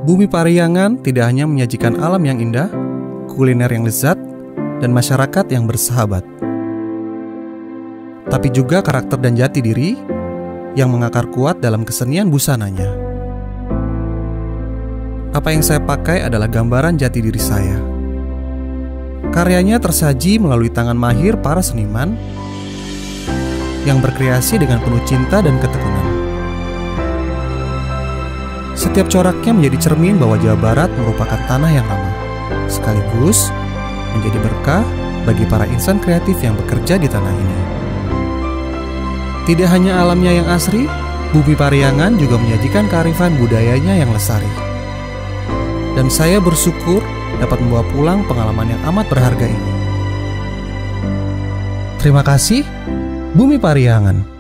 Bumi Pariangan tidak hanya menyajikan alam yang indah, kuliner yang lezat, dan masyarakat yang bersahabat, tapi juga karakter dan jati diri yang mengakar kuat dalam kesenian busananya. Apa yang saya pakai adalah gambaran jati diri saya. Karyanya tersaji melalui tangan mahir para seniman yang berkreasi dengan penuh cinta dan ketekunan. Setiap coraknya menjadi cermin bahwa Jawa Barat merupakan tanah yang ramah, sekaligus menjadi berkah bagi para insan kreatif yang bekerja di tanah ini. Tidak hanya alamnya yang asri, Bumi Pariangan juga menyajikan kearifan budayanya yang lestari. Dan saya bersyukur dapat membawa pulang pengalaman yang amat berharga ini. Terima kasih, Bumi Pariangan.